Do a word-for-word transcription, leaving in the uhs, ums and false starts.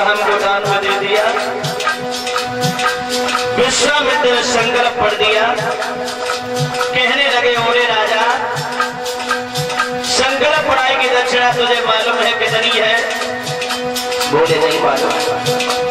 हमको दान में दे दिया। विश्वामित्र ने संकल्प पढ़ दिया। कहने लगे ओरे राजा, संकल्प पढ़ाई की दक्षिणा तुझे मालूम है कितनी है? बोले नहीं मालूम।